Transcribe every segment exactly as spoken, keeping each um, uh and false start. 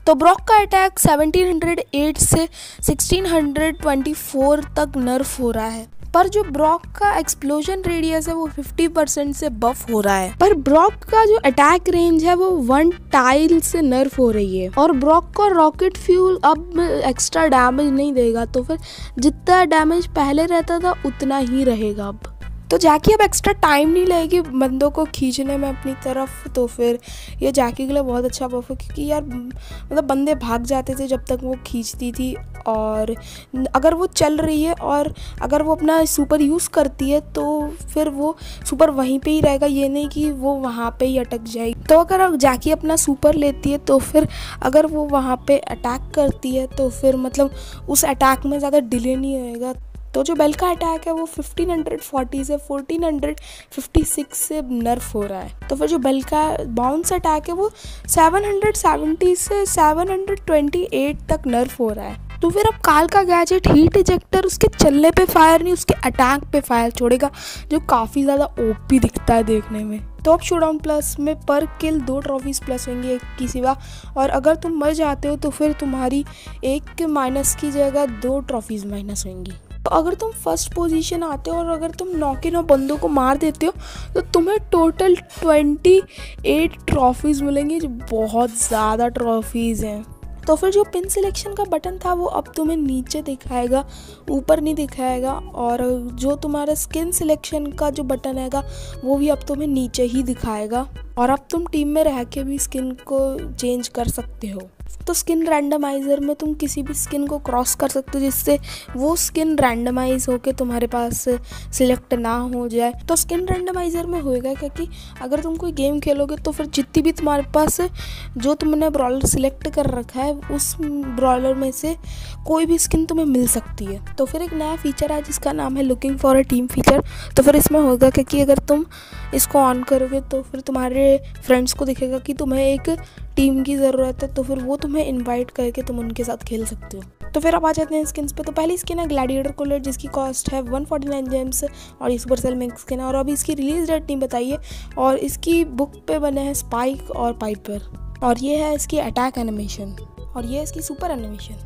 तो ब्रॉक का attack seventeen hundred eight से सिक्सटीन हंड्रेड ट्वेंटी फोर तक नर्फ हो रहा है, पर जो ब्रॉक का एक्सप्लोजन रेडियस है वो फिफ्टी परसेंट से बफ हो रहा है। पर ब्रॉक का जो अटैक रेंज है वो वन टाइल से नर्फ हो रही है। और ब्रॉक का रॉकेट फ्यूल अब एक्स्ट्रा डैमेज नहीं देगा, तो फिर जितना डैमेज पहले रहता था उतना ही रहेगा अब। तो जैकी अब एक्स्ट्रा टाइम नहीं लगेगी बंदों को खींचने में अपनी तरफ, तो फिर ये जैकी के लिए बहुत अच्छा बफ है, क्योंकि यार मतलब बंदे भाग जाते थे जब तक वो खींचती थी, और अगर वो चल रही है और अगर वो अपना सुपर यूज़ करती है तो फिर वो सुपर वहीं पे ही रहेगा, ये नहीं कि वो वहाँ पे ही अटक जाएगी। तो अगर जैकी अपना सुपर लेती है तो फिर अगर वो वहाँ पे अटैक करती है तो फिर मतलब उस अटैक में ज़्यादा डिले नहीं होएगा। तो जो बेल का अटैक है वो फिफ्टीन फोर्टी से फोर्टीन फिफ्टी सिक्स से नर्फ हो रहा है। तो फिर जो बेल का बाउंस अटैक है वो सेवन सेवेंटी से सेवन ट्वेंटी एट तक नर्फ हो रहा है। तो फिर अब काल का गैजेट हीट इजेक्टर उसके चलने पे फायर नहीं, उसके अटैक पे फायर छोड़ेगा, जो काफ़ी ज़्यादा ओपी दिखता है देखने में। तो अब शोडाउन प्लस में पर किल दो ट्रॉफीज़ प्लस होंगी एक की सिवा, और अगर तुम मर जाते हो तो फिर तुम्हारी एक माइनस की जगह दो ट्रॉफीज़ माइनस होंगी। तो अगर तुम फर्स्ट पोजीशन आते हो और अगर तुम नौ के नौ बंदों को मार देते हो तो तुम्हें टोटल ट्वेंटी एट ट्रॉफीज़ मिलेंगी, जो बहुत ज़्यादा ट्रॉफीज़ हैं। तो फिर जो पिन सिलेक्शन का बटन था वो अब तुम्हें नीचे दिखाएगा, ऊपर नहीं दिखाएगा, और जो तुम्हारा स्किन सिलेक्शन का जो बटन हैगा वो भी अब तुम्हें नीचे ही दिखाएगा, और अब तुम टीम में रह के भी स्किन को चेंज कर सकते हो। तो स्किन रैंडमाइज़र में तुम किसी भी स्किन को क्रॉस कर सकते हो जिससे वो स्किन रैंडमाइज होके तुम्हारे पास सिलेक्ट ना हो जाए। तो स्किन रैंडमाइज़र में होएगा क्योंकि अगर तुम कोई गेम खेलोगे तो फिर जितनी भी तुम्हारे पास जो तुमने ब्रॉलर सिलेक्ट कर रखा है उस ब्रॉलर में से कोई भी स्किन तुम्हें मिल सकती है। तो फिर एक नया फीचर है जिसका नाम है looking for a team feature. तो फिर इसमें होगा क्योंकि अगर तुम इसको ऑन करोगे तो फिर तुम्हारे फ्रेंड्स को दिखेगा कि तुम्हें एक टीम की ज़रूरत है, तो फिर वो तुम्हें इनवाइट करके तुम उनके साथ खेल सकते हो। तो फिर अब आ जाते हैं स्किन्स पे। तो पहली स्किन है ग्लैडिएटर कूलर, जिसकी कॉस्ट है वन फोर्टी नाइन जेम्स, और ये सुपर सेल में स्किन है, और अभी इसकी रिलीज डेट नहीं बताई है, और इसकी बुक पे बने हैं स्पाइक और पाइपर, और ये है इसकी अटैक एनिमेशन, और ये है इसकी सुपर एनिमेशन,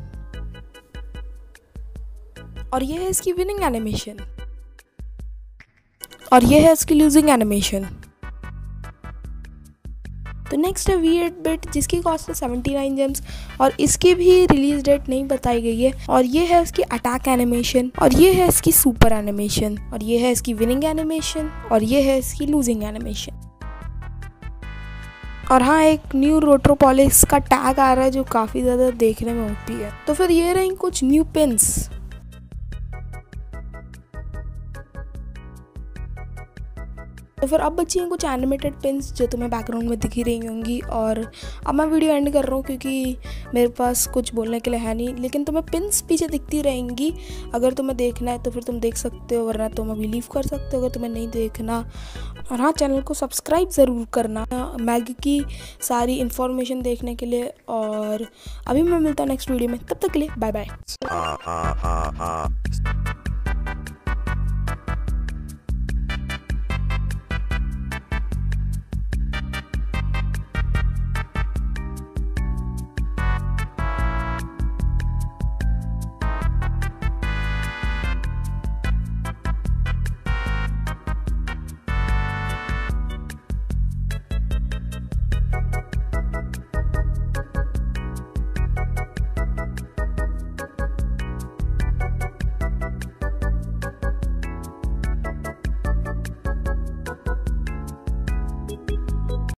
और ये है इसकी विनिंग एनिमेशन, और ये है इसकी लूजिंग एनिमेशन। तो नेक्स्ट है वी एट बिट, जिसकी कॉस्ट है सेवेंटी नाइन जेम्स, और इसकी भी रिलीज डेट नहीं बताई गई है, और ये है इसकी अटैक एनिमेशन, और ये है इसकी सुपर एनिमेशन, और ये है इसकी विनिंग एनिमेशन, और ये है इसकी लूजिंग एनिमेशन। और हाँ, एक न्यू रोट्रोपोलिस का टैग आ रहा है जो काफ़ी ज़्यादा देखने में ओपी है। तो फिर ये रही कुछ न्यू पिन्स। तो फिर अब बची हैं कुछ एनिमेटेड पिन्स जो तुम्हें बैकग्राउंड में दिखी रही होंगी, और अब मैं वीडियो एंड कर रहा हूँ क्योंकि मेरे पास कुछ बोलने के लिए है नहीं, लेकिन तुम्हें पिन्स पीछे दिखती रहेंगी। अगर तुम्हें देखना है तो फिर तुम देख सकते हो, वरना तुम अभी लीव कर सकते हो अगर तुम्हें नहीं देखना। और हाँ, चैनल को सब्सक्राइब ज़रूर करना मैग की सारी इन्फॉर्मेशन देखने के लिए, और अभी मैं मिलता हूँ नेक्स्ट वीडियो में, तब तक के लिए बाय बाय।